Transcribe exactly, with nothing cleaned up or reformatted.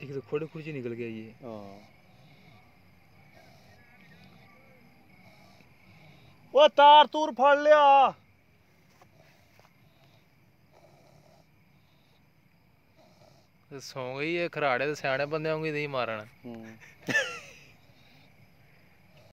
एक तो खोड़े खुर्ची निकल गया ये। हाँ वो तार तूर फड़ लिया। सौ गई है खराड़े तो सियाने बंदे होंगे नहीं मारना।